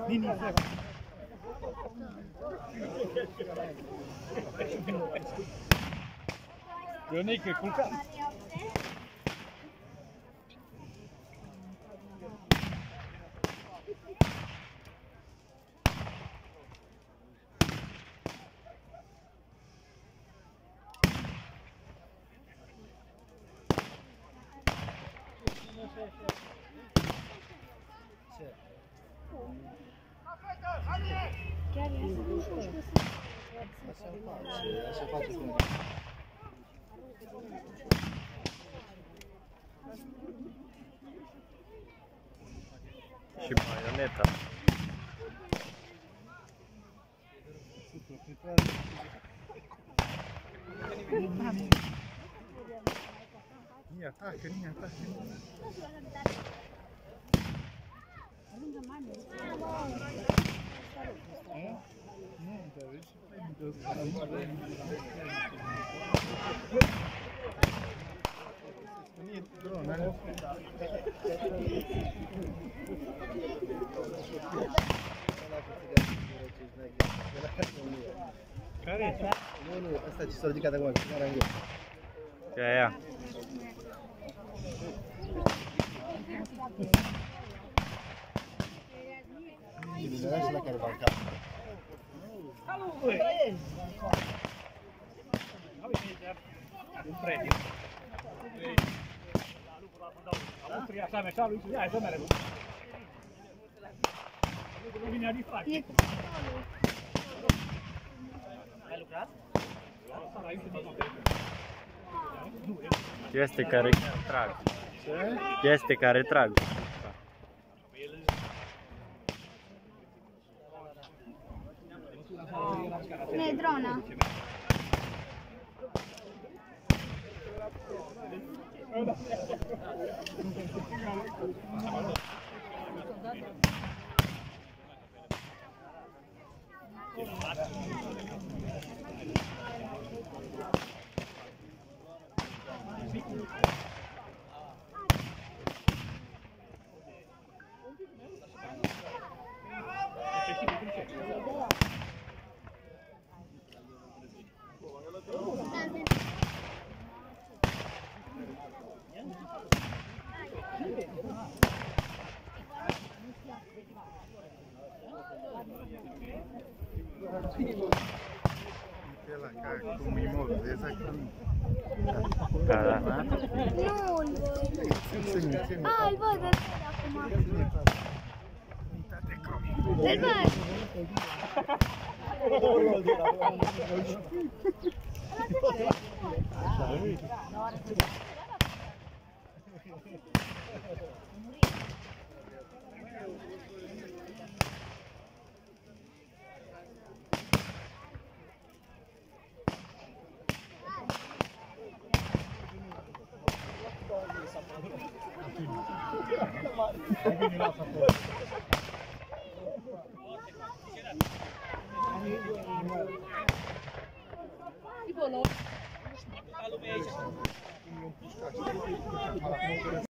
Ionică, culca! Chiar e Așa face cum. Și baioneta. Nu atacă, nu atacă. Care e? Nu, asta ce s-a ridicat acum, că era în gol. E aia. Era și la care va cap. Un premiu. Austria s-a meșat lui și hai să mergem. Nu vine a distracție. Ai lucrat? Este care trag. Este care trag. Ne drona. Cum e mult, exact cum... Da. Nu-l văd. Îl văd acum. Îl Tipo,